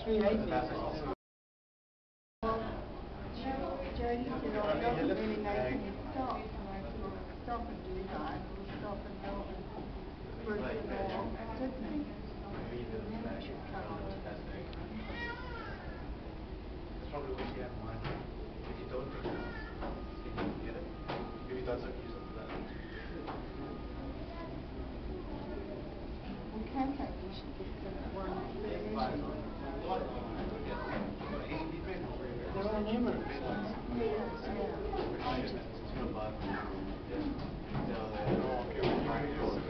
380. Well, Jody said, oh, it doesn't really make any stop. And I said, well, stop and do that. We'll stop in Melbourne, Brisbane or Sydney. And then it should come on. That's probably what you have in mind. If you don't think that, see if you can get it. Maybe that's like use it for that. We can take this one variation. They're all numerous. Yeah. It's going to bug. Yeah.